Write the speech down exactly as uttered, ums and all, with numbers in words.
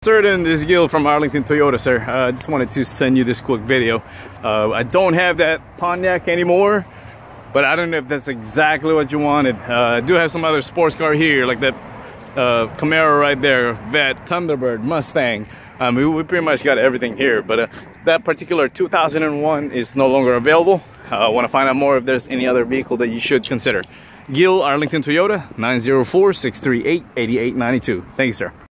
Sir, this is Gil from Arlington Toyota, sir. I uh, just wanted to send you this quick video. Uh, I don't have that Pontiac anymore, but I don't know if that's exactly what you wanted. Uh, I do have some other sports car here, like that uh, Camaro right there, Vet, Thunderbird, Mustang. Um, we, we pretty much got everything here, but uh, that particular two thousand one is no longer available. I uh, want to find out more if there's any other vehicle that you should consider. Gil, Arlington Toyota, nine zero four, six three eight, eight eight nine two. Thank you, sir.